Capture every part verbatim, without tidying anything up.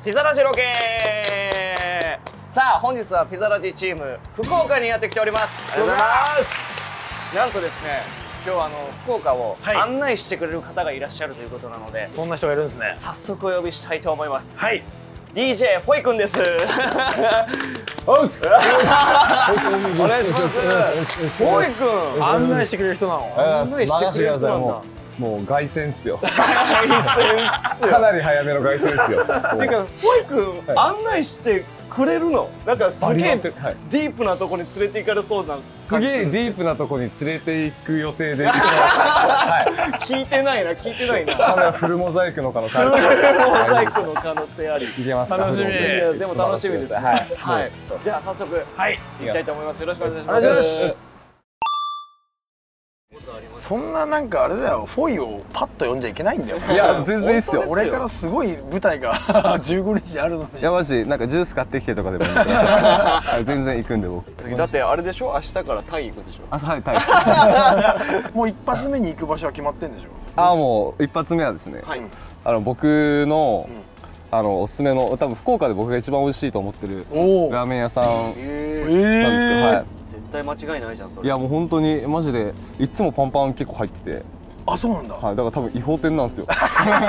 ピザラジロケ。さあ本日はピザラジチーム福岡にやってきております。 ありがとうございます。 なんとですね、今日はあの福岡を案内してくれる方がいらっしゃるということなので、はい、 そんな人がいるんですね。 早速お呼びしたいと思います。 はい、 ディージェー フォイくんです。 おっす。 お願いします。フォイくん案内してくれる人なの。 案内してくれる人なんだ。 もう凱旋っすよ。 凱旋かなり早めの凱旋っすよ。 てかフォイくん案内してくれるの？なんかすげえディープなとこに連れて行かれそうな。 すげえディープなとこに連れて行く予定で。 聞いてないな聞いてないな。 多分フルモザイクの可能性ある。 フルモザイクの可能性あり。 いけますか。 楽しみ。 いやでも楽しみです。 はいはい。じゃあ早速はい行きたいと思います。よろしくお願いします。 お願いします。そんななんかあれだよ、フォイをパッと読んじゃいけないんだよ。 いや全然いいっすよ。 俺からすごい舞台がじゅうごにちあるのに。 いやマジなんかジュース買ってきてとかでもいいんで。全然行くんで僕。 だってあれでしょ、明日からタイ行くでしょ。 あはいタイ。 もう一発目に行く場所は決まってんでしょ。 あもう一発目はですね。あの僕のあのおすすめの多分福岡で僕が一番美味しいと思ってるラーメン屋さんなんですけど、はい。 絶対間違いないじゃんそれ。 いやもう本当にマジでいつもパンパン結構入ってて。 あそうなんだ。 はいだから多分違法店なんですよ。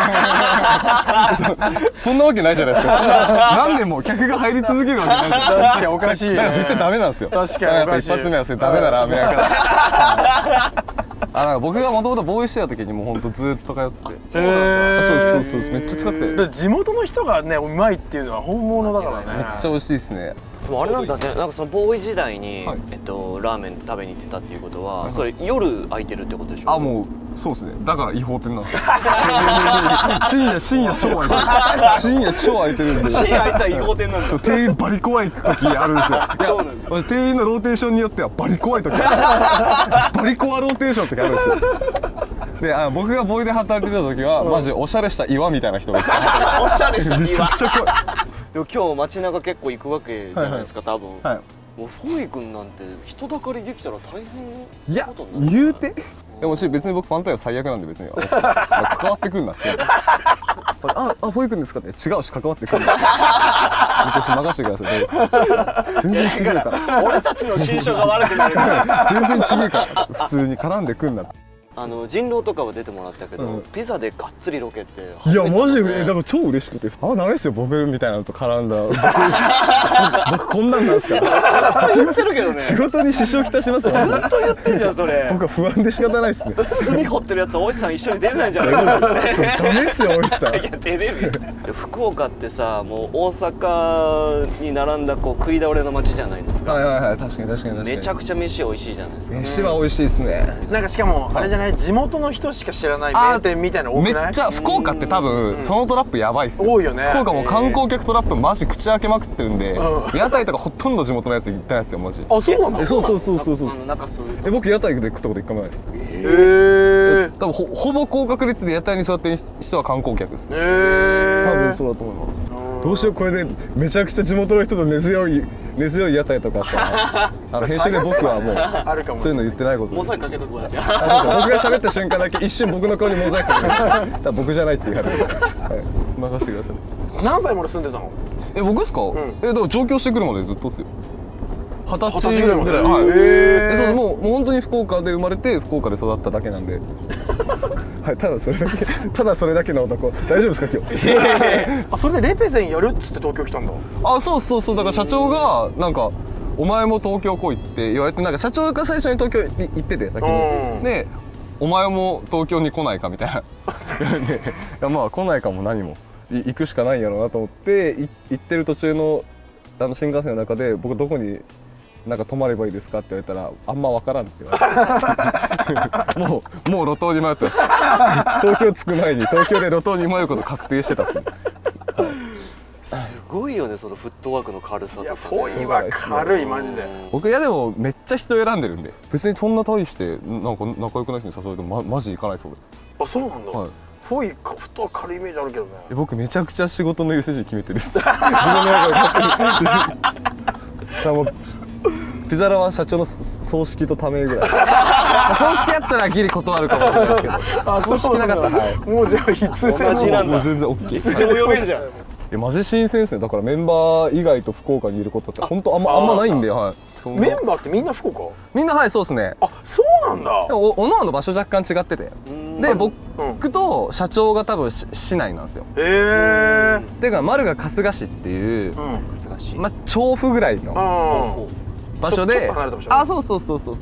そ, そんなわけないじゃないですか。何年も客が入り続けるわけないじゃないですか。 確かにおかしい、ね。 だから絶対ダメなんですよ。 確かにおかしい。 一発目はそれダメなラーメン屋から。あなんか僕がもともとボーイしてた時にもう本当ずっと通ってて。そうそうそうそうめっちゃ近くて。 地元の人がねうまいっていうのは本物だからね。 めっちゃ美味しいですね。 でもあれなんだね、なんかそのボーイ時代に、はい、えっとラーメン食べに行ってたっていうことは、はい、それ夜空いてるってことでしょ。 あもうそうですね。だから違法店なんですよ。深夜深夜超空いてる。深夜超空いてるんで。 深夜空いたら違法店なんですよ。 店員バリ怖い時あるんですよ。そうなんです。店員のローテーションによってはバリ怖い時バリコアローテーションの時あるんですよ。であ僕がボーイで働いてた時は、うん、マジおしゃれした岩みたいな人がいて。 おしゃれした岩。 めちゃくちゃ怖い。 でも今日街中結構行くわけじゃないですか、多分。はい。もうフォイ君なんて人だかりできたら大変なことになる。 いや言うて。でもし別に僕ファンタイは最悪なんで別に関わってくんなって。ああフォイ君ですかって違うし関わってくんな。めちゃくちゃ任せてください。全然違うから。 俺たちの心象が悪くなるから。 全然違うから。普通に絡んでくんな。 あの人狼とかは出てもらったけど、うん、ピザでがっつりロケっていやマジでだから超嬉しくて、あダメですよ僕みたいなのと絡んだ僕, 僕こんなんなんですか。 言ってるけどね。 仕事に支障きたしますよ。 ずっと言ってんじゃんそれ。 僕は不安で仕方ないですね。 炭掘ってるやつ大石さん一緒に出れないんじゃないかな。 ダメですよ大石さん。 いや出れるよ。福岡ってさもう大阪に並んだこう食い倒れの街じゃないですか。 はいはいはい確かに確かに。 めちゃくちゃ飯美味しいじゃないですか。 飯は美味しいですね。 なんかしかもあれじゃない。地元の人しか知らない名店みたいなの多くない？ めっちゃ福岡って多分そのトラップやばいっすよ。 多いよね。 福岡も観光客トラップマジ口開けまくってるんで、屋台とかほとんど地元のやつ行ってないですよマジ。 あそうなんだ。 そうそうそうそうそう。え僕屋台で食ったこと一回もないです。へえ。多分ほほぼ高確率で屋台に座ってる人は観光客です。へえ。多分そうだと思います。どうしようこれでめちゃくちゃ地元の人と根強い根強い屋台とかあったらあの編集で僕はもうそういうの言ってないことで。 モザイクかけとくわじゃあ。 僕が喋った瞬間だけ一瞬僕の顔にモザイクかけて僕じゃないっていうから任せてください。 何歳まで住んでたの？ え僕ですか？えだから上京してくるまでずっとっすよ。二十歳ぐらいまで。はい。えそうもうもう本当に福岡で生まれて福岡で育っただけなんで。はい、ただそれだけただそれだけの男大丈夫ですか今日。 あそれでレペゼンやるっつって東京来たんだ。 あそうそうそうだから社長がなんかお前も東京来いって言われてなんか社長が最初に東京に行ってて先にでお前も東京に来ないかみたいな言われていやまあ来ないかも何も行くしかないんやろうなと思って行ってる途中のあの新幹線の中で僕どこになんか泊まればいいですかって言われたらあんま分からんって言われてもうもう路頭に迷ってます東京着く前に東京で路頭に迷うこと確定してたっすね。 すごいよねそのフットワークの軽さとか、ね。いやフォイは軽いマジで。 僕いやでもめっちゃ人選んでるんで別にそんな大してなんか仲良くない人に誘われても、ま、マジ行かないそうで。 あそうなんだ。はい、フォイフットワーク軽いイメージあるけどね。 僕めちゃくちゃ仕事の優先順位決めてる。自分の中で勝手に。ピザラは社長の葬式とためぐらい。葬式やったらギリ断るかもしれないですけど。あ葬式なかったら、はい、 もうじゃあいつでも同じなんだ。 もう全然オッケー。 いつでも呼べんじゃん。 やマジ新鮮ですね。だからメンバー以外と福岡にいることって本当あんまあんまないんで、はい。 メンバーってみんな福岡？ みんなはいそうですね。 あ、そうなんだ。 おおのおの場所若干違ってて、で僕と社長が多分市内なんですよ。 へえ。 ていうか丸が春日市っていう春日市、 まあ調布ぐらいの場所で、あそうそうそうそう。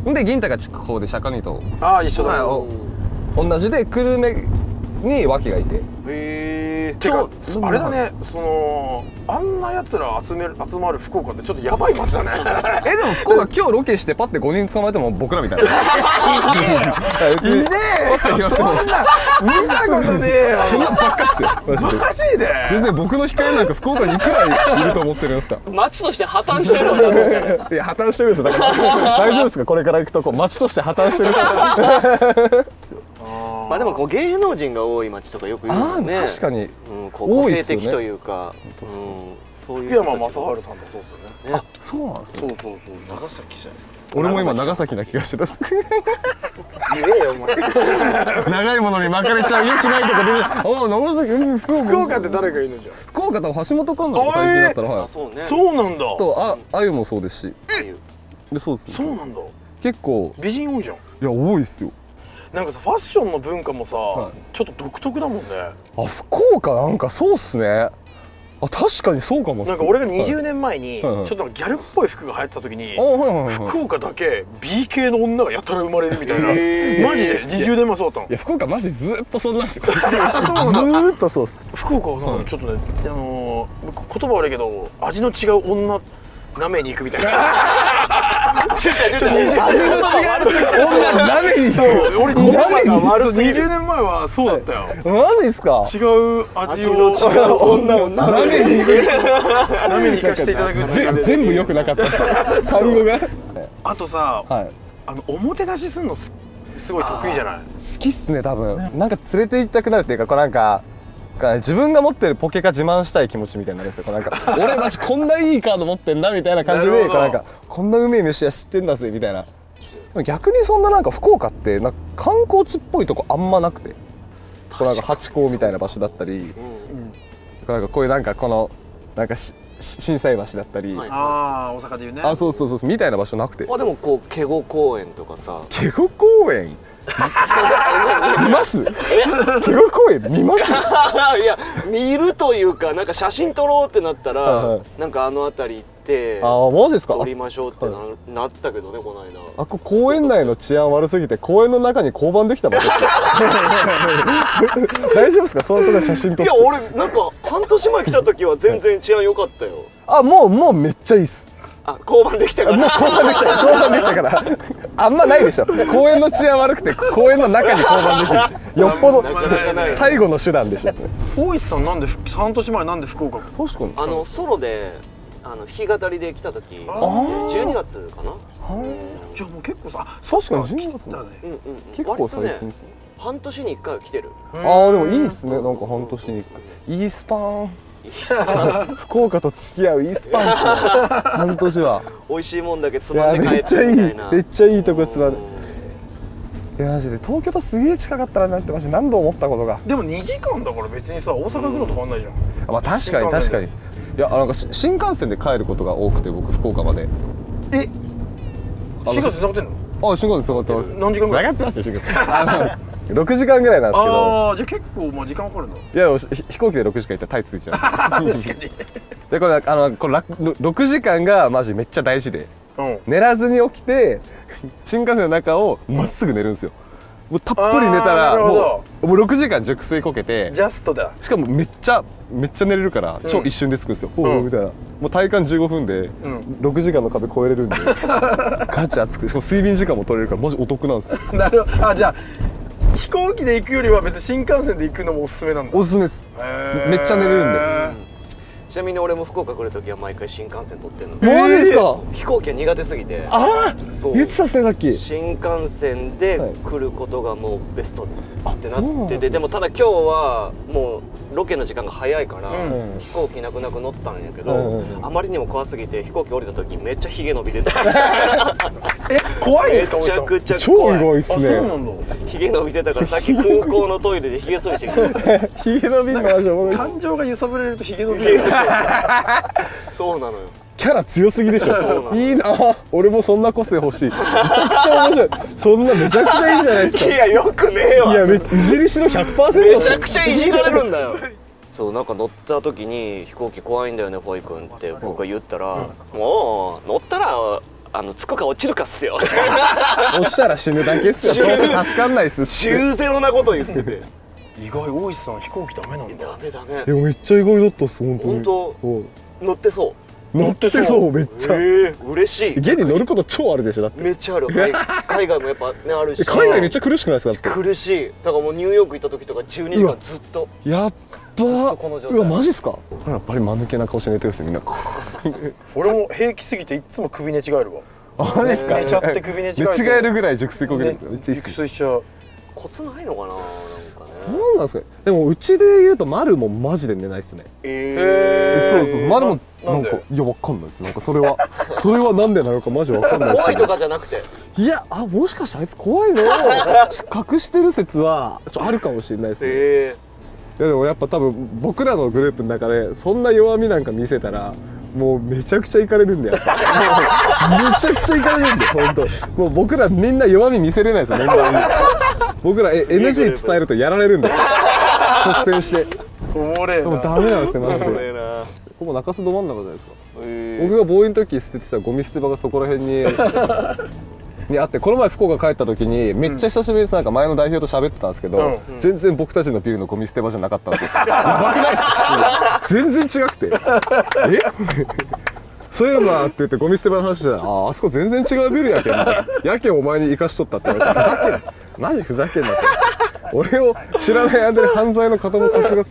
で銀高筑豊で釈迦にとあ一緒だ。 同じで久留米に脇がいて。へえ。てかあれだね、そのあんなやつら集める集まる福岡ってちょっとやばい街だね。 えでも福岡今日ロケしてパッてごにん捕まえても僕らみたいな。 いねえよ。そんな見たことねえよ。 そんなばっかっすよ。マジで。 マジで。 全然僕の控えなんか福岡にいくらいいると思ってるんですか。 町として破綻してるんだ。そしたらいや破綻してるんですよ。だから大丈夫ですかこれから行くとこ町として破綻してる。 まあでもこう芸能人が多い町とかよく言うよね。 確かに、 うん、こう個性的というか、うん、そういう福山雅治さんとかそうですよね。 あ、そうなんですね。そうそうそう。長崎じゃないですか。 俺も今長崎な気がしてます。 言えよお前。 長いものに巻かれちゃう良くないとかで、あ、長崎、うん、福岡。 福岡って誰がいるのじゃ。 福岡と橋本環奈が最近だったら、はい。 そうね。 そうなんだ。 とあ、あゆもそうですし。で、そうです。 そうなんだ。 結構美人多いじゃん。いや多いっすよ。 なんかさファッションの文化もさ、はい、ちょっと独特だもんね。 あ、福岡なんかそうっすね。あ、確かにそうかもっす。 なんか俺がにじゅうねんまえにちょっとギャルっぽい服が流行ってた時に、福岡だけ ビー 系の女がやたら生まれるみたいな、マジでにじゅうねんまえそうだったの。 いや福岡マジずっとそんなんですよ。ずーっとそうっす。 福岡はなんかちょっとね、あの言葉悪いけど味の違う女舐めに行くみたいな。ちょっと味の違う女舐めに行く。俺にじゅうねんまえはそうだったよ。 マジっすか。 違う味の違う女を舐めに行く。舐めに行かせていただく。 全部良くなかった。単語が。 あとさ、あのおもてなしするのすごい得意じゃない。 好きっすね多分。なんか連れて行きたくなるっていうか、こうなんか。自分が持ってるポケカ自慢したい気持ちみたいになるんですよ。なんか俺マジこんないいカード持ってんなみたいな感じで、なんかこんなうめえ飯は知ってんだぜみたいな。逆にそんななんか福岡ってなんか観光地っぽいとこあんまなくて、こうなんかハチ公みたいな場所だったり、なんかこういうなんかこのなんか心斎橋だったり、 ああ大阪でいうね、 あそうそうそうみたいな場所なくて。 あでもこう警固公園とかさ。 警固公園見ます？警固公園見ます？ いや見るというか、なんか写真撮ろうってなったら、はい、なんかあの辺り行ってあマジですか撮りましょうって な,、はい、なったけどねこの間。 あこ公園内の治安悪すぎて公園の中に交番できた場所大丈夫ですか？そのとこ写真撮って。いや俺なんか半年前来た時は全然治安良かったよ。 あもうもうめっちゃいいっす。 あ交番できたからもう交番できた交番できたからあんまないでしょ。公園の治安悪くて公園の中に交番できるよっぽど最後の手段でしょ。 大石さんなんで半年前なんで福岡？ 確かにあのソロであの弾き語りで来た時じゅうにがつかな。 じゃあもう結構さ確かにじゅうにがつだね。結構最近ですね。 半年にいっかいは来てる。 ああでもいいっすね。なんか半年にいっかいいいスパン。福岡と付き合ういいスパンですよ。半年は美味しいもんだけつまんで帰ってみたいな。 めっちゃいいめっちゃいいとこつまる。いやマジで東京とすげえ近かったらなってマジ何度思ったことが。 でもにじかんだから別にさ大阪行くのと変わんないじゃん。 まあ確かに確かに。いやなんか新幹線で帰ることが多くて僕福岡まで。 え新幹線つながってんの？ あ新幹線つながってます。 何時間ぐらい？ つながってますよ新幹線。ろくじかんぐらいなんですけど。 ああじゃあ結構まあ時間かかるんだ。 いや飛行機でろくじかん行ったらタイついちゃう。確かに。でこれあのこれろくじかんがマジめっちゃ大事で、うん、寝らずに起きて新幹線の中をまっすぐ寝るんですよ。もうたっぷり寝たらもうもうろくじかん熟睡こけて。 ジャストだ。 しかもめっちゃめっちゃ寝れるから超一瞬で着くんですよ。ほうみたいな。もう体感じゅうごふんでろくじかんの壁超えれるんでガチ熱く、しかも睡眠時間も取れるからマジお得なんですよ。 なるほど。あじゃあ飛行機で行くよりは別に新幹線で行くのもおすすめなんだ。 おすすめです。めっちゃ寝れるんで。 ちなみに俺も福岡来るときは毎回新幹線取ってんの。 マジですか？ 飛行機は苦手すぎて。 ああ言ってたっすねさっき。 新幹線で来ることがもうベストってなってて、でもただ今日はもうロケの時間が早いから、飛行機泣く泣く乗ったんやけど、あまりにも怖すぎて飛行機降りた時めっちゃヒゲ伸びてた。 え、怖いんですか？ めちゃくちゃ超怖い。 動いっすね。 そうなんだ。 ヒゲ伸びてたからさっき空港のトイレでヒゲ剃りしてきて。 ヒゲ伸びんのマジおもろい。 感情が揺さぶられるとヒゲ伸びる。 そうなのよ。 キャラ強すぎでしょ。いいな。俺もそんな個性欲しい。めちゃくちゃ面白い。そんなめちゃくちゃいいじゃないですか。 いやよくねえわ。 いやめいじりしの ひゃくパーセント。 めちゃくちゃいじられるんだよ。そうなんか乗った時に飛行機怖いんだよねフォイ君って僕が言ったら、もう乗ったらあのつくか落ちるかっすよ。 落ちたら死ぬだけっすよ。どうせ助かんないっすって。 中ゼロなこと言ってて。 意外、大石さん飛行機ダメなんだ。 ダメダメ。 でもめっちゃ意外だったっす本当に。 本当乗ってそう。 乗ってそうめっちゃ。 ええ嬉しい。 現に乗ること超あるでしょだって。 めっちゃある。海外もやっぱねあるし。 海外めっちゃ苦しくないですか？ 苦しい。だからもうニューヨーク行った時とかじゅうにじかんずっと。 やっばー。うわマジっすか？やっぱり間抜けな顔して寝てるっすよみんな。 俺も平気すぎていつも首寝違えるわ。 あれですか？ 寝ちゃって首寝違えて。 寝違えるぐらい熟睡こけるんですよ。 熟睡しちゃう。 コツないのかななんかね。 なんなんですか？でもうちで言うと丸もマジで寝ないっすね。 ええ。 そうそう丸もなんかいやわかんないです。なんかそれはそれはなんでなのかマジわかんないですけど。 怖いとかじゃなくて。 いやあもしかしてあいつ怖いのを隠してる説はちょっとあるかもしれないですね。 えいやでもやっぱ多分僕らのグループの中でそんな弱みなんか見せたらもうめちゃくちゃいかれるんだよ。めちゃくちゃいかれるんだよ本当。もう僕らみんな弱み見せれないですよメンバーに。僕ら エヌジー 伝えるとやられるんだよ。率先して。 おもれえな。 でもダメなんですよマジで。ここ中洲ど真ん中じゃないですか。僕がボーイの時捨ててたゴミ捨て場がそこら辺ににあって、この前福岡帰った時にめっちゃ久しぶりになんか前の代表と喋ってたんですけど、全然僕たちのビルのゴミ捨て場じゃなかったんですよ。やばくないですか？全然違くてえそういうのはって言ってゴミ捨て場の話したら、ああそこ全然違うビルやけんやけんお前に生かしとったって言われて、ふざけんなマジふざけんなって。俺を知らない間に犯罪の片も担がす。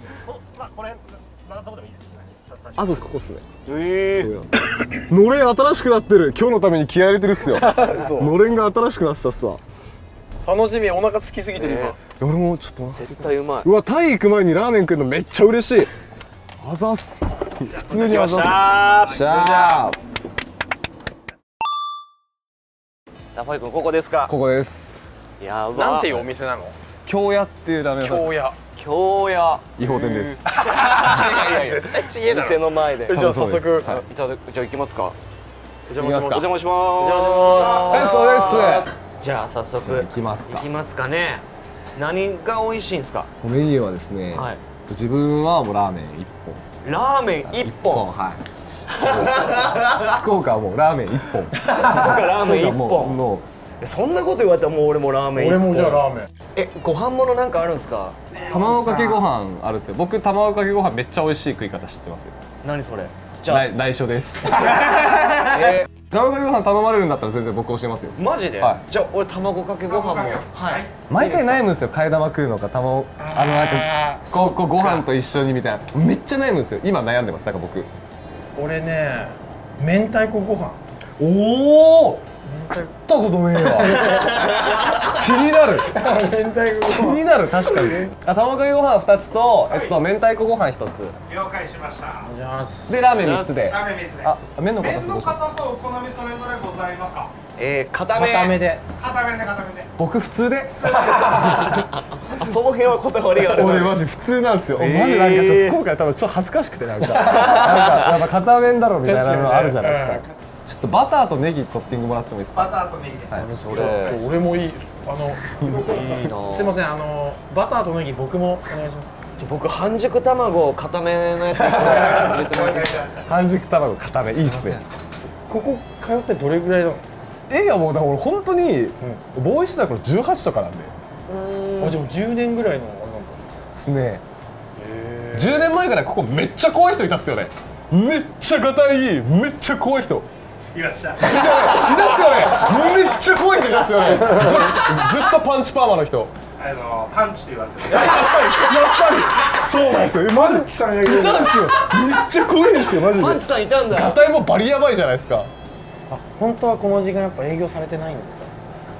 あ、そうです、ここっすね。ええ。のれん新しくなってる。今日のために気合入れてるっすよ。のれんが新しくなってたっすわ。 楽しみ、お腹空きすぎてる今。俺もちょっと絶対うまい。 うわ、タイ行く前にラーメン食うのめっちゃ嬉しい。あざっす。普通にあざっす。しゃー。 さあ、ファイ君ここですか。 ここです。 やば。 なんていうお店なの？ 京屋っていうラーメン屋。 京屋。 京屋。 違法店です。 店の前で。 じゃあ早速いただくじゃあ行きますか。 お邪魔します。 お邪魔します。 お邪魔します。 そうです。 じゃあ早速行きますか。 行きますかね。何が美味しいんですか？ メニューはですね。はい。自分はもうラーメン一本です。 ラーメン一本。 はい。福岡はもうラーメン一本。福岡ラーメン一本。 もうそんなこと言われたらもう俺もラーメン一本。 俺もじゃあラーメン。 え、ご飯ものなんかあるんですか？ 卵かけご飯あるんですよ。僕卵かけご飯めっちゃ美味しい食い方知ってますよ。 何それ？じゃあ内緒です。卵かけご飯頼まれるんだったら全然僕教えますよ。 マジで？じゃあ俺卵かけご飯も。はい。 毎回悩むんですよ。替え玉食うのか卵あのなんかこうこうご飯と一緒にみたいな。めっちゃ悩むんですよ。今悩んでます。なんか僕。 俺ね、明太子ご飯。 おお。食ったことねえわ。気になる。 明太子気になる確かに。あ、卵かけご飯二つと、えっと明太子ご飯一つ。 了解しました。 でラーメン三つで。 ラーメン三つで。 あ、麺の硬さ。 麺の硬さお好みそれぞれございますか？ えー、固め。 固めで。 固めで固めで。 僕普通で。 その辺はこだわりがある。 俺マジ普通なんですよ。マジなんかちょっと福岡で多分ちょっと恥ずかしくてなんかなんかやっぱ片面だろみたいなのあるじゃないですか。ちょっとバターとネギトッピングもらってもいいですか？ バターとネギで。 はい。それ。俺もいい。あのいいな。 すいません、あのバターとネギ僕もお願いします。 じゃ僕半熟卵固めのやつ入れてもらいました。 半熟卵固めいいですね。 ここ通ってどれぐらいなの？ えいやもうだから俺本当にボーイしてた頃じゅうはちとかなんで。 あ、じゃあじゅうねんぐらいのあれなんだ。 ですね。じゅうねんまえからここめっちゃ怖い人いたっすよね。めっちゃガタイいい、めっちゃ怖い人いました。 いたっすよね。めっちゃ怖い人いたっすよね。ずずっとパンチパーマの人。 あのパンチって言われてる。 やっぱりやっぱりそうなんですよ。マジキさんがいたんですよ。めっちゃ怖いですよマジで。 パンチさんいたんだ。 ガタイもバリやばいじゃないですか。 あ、本当はこの時間やっぱ営業されてないんですか？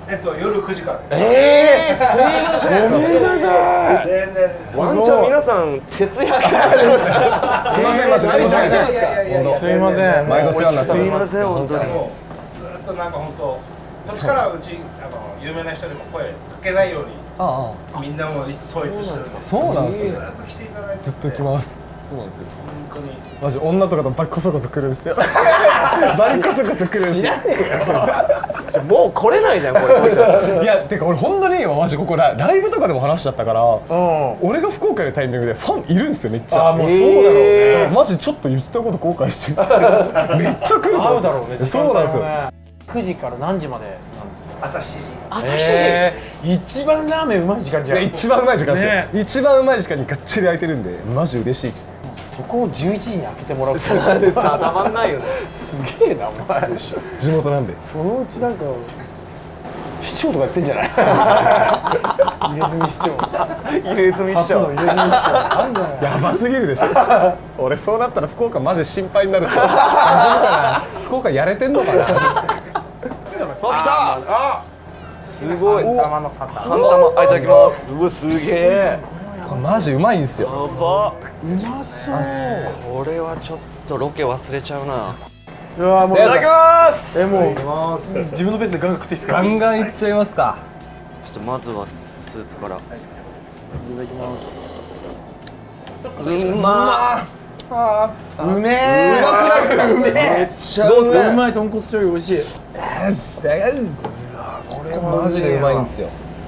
えっと夜くじからです。 ええー、すいません。ごめんなさい。 全然です。 ワンちゃん皆さん徹夜してますか？ すいませんマジで申し訳ないです。 いやいやいやいやすいません。 毎度お世話になっております。 すいません本当に。 もうずっとなんか本当こっちからうちあの有名な人にも声かけないようにああ、 みんなも統一してるんで。 そうなんですよ。 ずっと来ていただいて。 ずっと来ます。そうなんですよ。 本当に。 マジ女とかとバリコソコソ来るんですよ。バリコソコソ来るんですよ。 もう来れないじゃんこれ。 いや、てか俺本当にマジここラライブとかでも話しちゃったから、 うん。 俺が福岡いるタイミングでファンいるんですよめっちゃ。 あ、もうそうだろうね。 マジちょっと言ったこと後悔してる。めっちゃ来ると思って。 合うだろうね。 そうなんですよ。 くじから何時までなんですか。 朝しちじ。 朝しちじ。 えー、一番ラーメンうまい時間じゃん。 一番うまい時間ですよ、 ね一番うまい時間にがっちり空いてるんでマジ嬉しいです。 そこをじゅういちじに開けてもらうってさたまんないよね。 すげえなお前。 地元なんで。 そのうちなんか市長とかやってんじゃない？入れ墨市長。 入れ墨初の入れ墨市長。あんじゃない？ やばすぎるでしょ。俺そうなったら福岡マジ心配になる。大丈夫かな。福岡やれてんのかな。 あ、来た。 あ、 すごい。 半玉の方。 半玉、あ、いただきます。うわ、すげえ。 これマジうまいんですよ。 やば。 うまそう。 これはちょっとロケ忘れちゃうな。 うわもういただきます。 えもう自分のペースでガンガン食っていいですか？ ガンガンいっちゃいますか。 ちょっとまずはススープから。 いただきます。 うんまあうめえ。 うまくないですか？ うめえ。 めっちゃどうですか？うまい豚骨醤油美味しい。 あ。 これマジでうまいんですよ。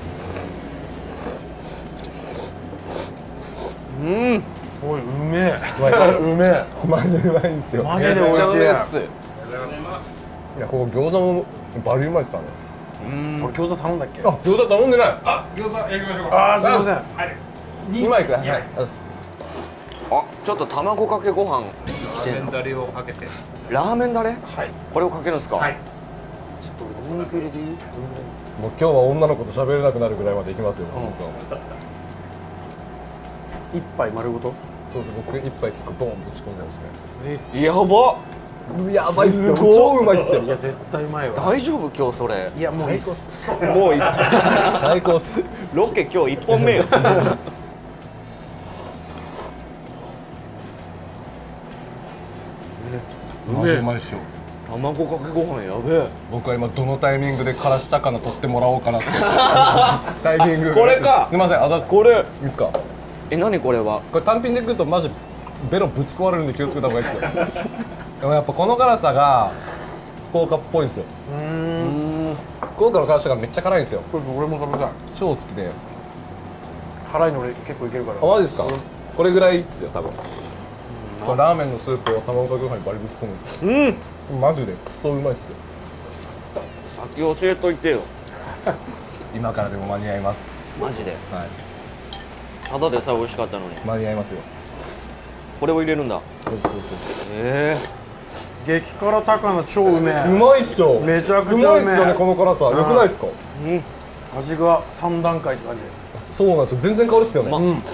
うん。 おいうめえ。 うまい。 うめえ。 マジでうまいんですよ。 マジで美味しい。 いや、ここ餃子もバリうまいですからね。 これ餃子頼んだっけ？ あ、餃子頼んでない。 あ、餃子焼きましょうか。 あーすいません。 はい。 うまいくらい。はい。 あ、ちょっと卵かけご飯。 ラーメンだれをかけて。 ラーメンだれ？ はい。 これをかけるんですか？ はい。 ちょっと俺ニンニク入れていい？ もう今日は女の子と喋れなくなるぐらいまで行きますよ。本一杯丸ごと？ 当。そうそう、僕一杯結構ボンぶち込んでますね。 やば。 やばいっすよ。 すごい超うまいっすよい。や絶対うまいわ。 大丈夫今日それ？ いやもういいっす。 もういいっす。 最高っす。 ロケ今日一本目よ。 マジうまいっすよ。 卵かけご飯やべえ。 僕は今どのタイミングでからし高菜取ってもらおうかなってタイミング。 これかすみません。あざこれ。 いいですか？ え、何これは？ これ単品で食うとマジベロぶち壊れるんで気をつけた方がいいですよ。でもやっぱこの辛さが福岡っぽいんですよ。 うーん。 福岡の辛さがめっちゃ辛いんですよ。 これ俺も食べたい。 超好きで。 辛いの俺結構いけるから。 あ、マジですか？これぐらいですよ多分。これラーメンのスープを卵かけご飯にバリぶち込むんですよ。 うん。 マジでクソうまいっすよ。 先教えといてよ。 今からでも間に合います。 マジで。 はい。 ただでさえ美味しかったのに。 間に合いますよ。 これを入れるんだ。 そうそうそう。 え激辛高菜超うめえ。 うまいっすよ。 めちゃくちゃうめえうまいっすよねこの辛さ。良くないですか？ え。うん。 味が三段階って感じで。 そうなんですよ。全然変わるっすよね。 まうん。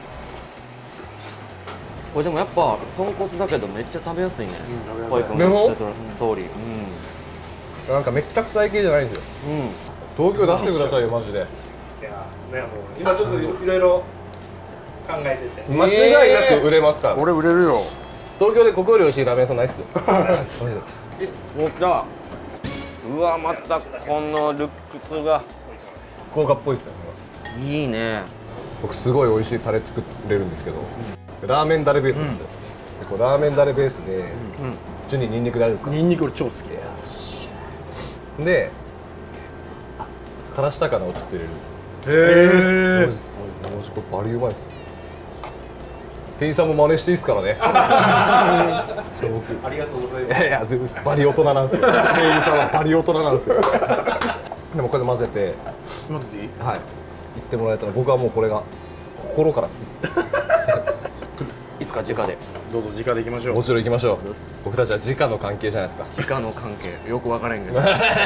これでもやっぱ豚骨だけどめっちゃ食べやすいね。 うんホイ君でもが言った通り。 なんかめっちゃ臭い系じゃないんですよ。 うん。うん。 東京出してくださいよマジで。 いやですね。もう今ちょっといろいろ考えてて。 間違いなく売れますから。 これ売れるよ。 東京でここより美味しいラーメン屋さんないっすよ。 おっだ。うわ、またこのルックスが福岡っぽいっすよ。 いいね。 僕すごい美味しいタレ作れるんですけど、ラーメンダレベースなんですよ。でこうラーメンダレベースで、普通にニンニクであるんですか。 ニンニク俺超好きで。 で、からし高菜をちょっと入れるんですよ。 へえ。 マジマジこれバリうまいっすよ。店員さんも真似していいっすからね。そう僕ありがとうございます。 いやいや全然バリ大人なんですよ。店員さんはバリ大人なんですよ。でもこれで混ぜて、 混ぜていい？ はい、言ってもらえたら僕はもうこれが心から好きっす。 いいっすか、直で。 どうぞ直でいきましょう。 もちろん行きましょう。僕たちは直の関係じゃないですか。 直の関係よく分からんけど。 わ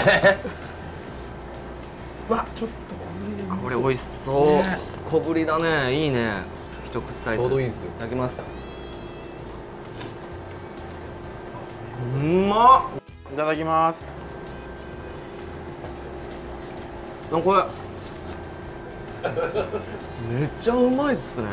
ちょっとこれでこれ美味しそう。小ぶりだね。いいね。一口サイズ。 ちょうどいいですよ。 いただきます。うまっ。 いただきます。 これめっちゃうまいっすね。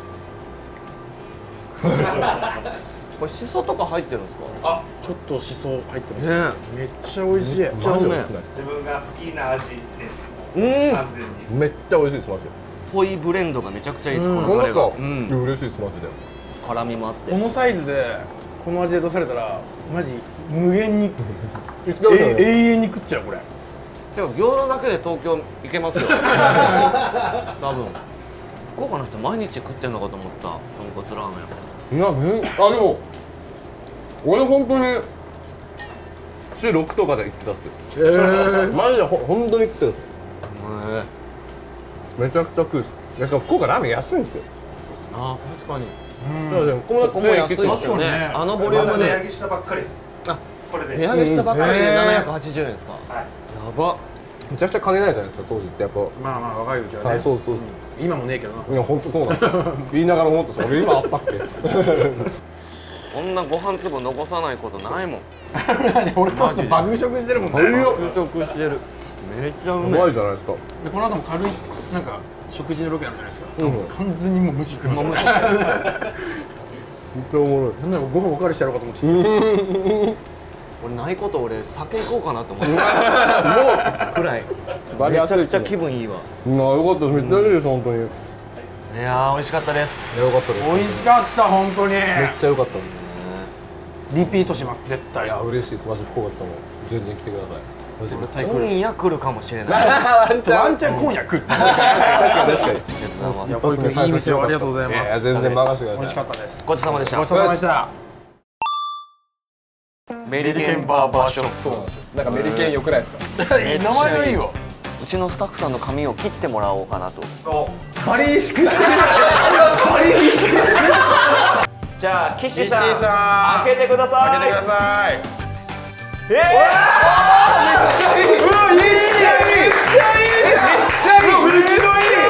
これしそとか入ってるんですか？ あ、ちょっとしそ入ってます。 ねめっちゃ美味しい。めっちゃうめえ。 自分が好きな味です。 うん。 完全に。 めっちゃ美味しいですマジで。 ホイブレンドがめちゃくちゃいいです。ここのタレが。 のさ、 うん。 嬉しいですマジで。 辛みもあって。 このサイズでこの味で出されたらマジ無限に言ってましたねえ永遠に食っちゃうこれ。 でも餃子だけで東京行けますよ。多分。福岡の人毎日食ってんのかと思った豚骨ラーメン。 いや、めん、あ、でも俺本当に週ろくとかで行ってたっすよ。えー、マジでほ本当に食ってたっすよ。めちゃくちゃ食うっす。いやしかも福岡ラーメン安いんですよ。 ああ、確かに。 うん。でもこここも安いですよね。あのボリュームで。 値上げしたばっかりです。あ、これで。 値上げしたばっかりでななひゃくはちじゅうえんですか。 はい。 やば。 めちゃくちゃ金ないじゃないですか当時ってやっぱ。 まあまあ若いうちはね。 はい、そうそう。 今もねえけどな。 いや本当そうなんですよ。言いながら思ったし、俺今あったっけ。 こんなご飯粒残さないことないもん。 俺と爆食してるもんね。 食してる。めっちゃううまい。 まいじゃないですか。 でこの後も軽いなんか食事のロケあるじゃないですか。 うん。 完全にもう無視食いました。 めっちゃおもろい。 なんならご飯おかわりしてやろうかと思ってた。 俺ないこと俺酒行こうかなと思って。もうくらい。めちゃくちゃ気分いいわ。 なあよかったです。めっちゃいいです本当に。 いやー美味しかったです。 よかったです。 美味しかった本当に。 めっちゃ良かったです。 リピートします絶対。 いや嬉しいです。マジ福岡来たも全然来てください。マジで。 今夜来るかもしれない。 ワンチャンワンチャン今夜食って。 確かに確かに。 ありがとうございます。 保育園いい店をありがとうございます。 いや全然任せてください。 美味しかったです。 ごちそうさまでした。 ごちそうさまでした。 メリケンバーバーショップ。 そうなんですよ。なんかメリケン良くないですか。 名前がいいよ。 うちのスタッフさんの髪を切ってもらおうかなと。 バリ萎縮してる。バリ萎縮してる。 じゃあ岸さん、 岸さん開けてください。 開けてください。 えー、めっちゃいい。うわ、めっちゃいい。めっちゃいい。めっちゃいい。めっちゃいい。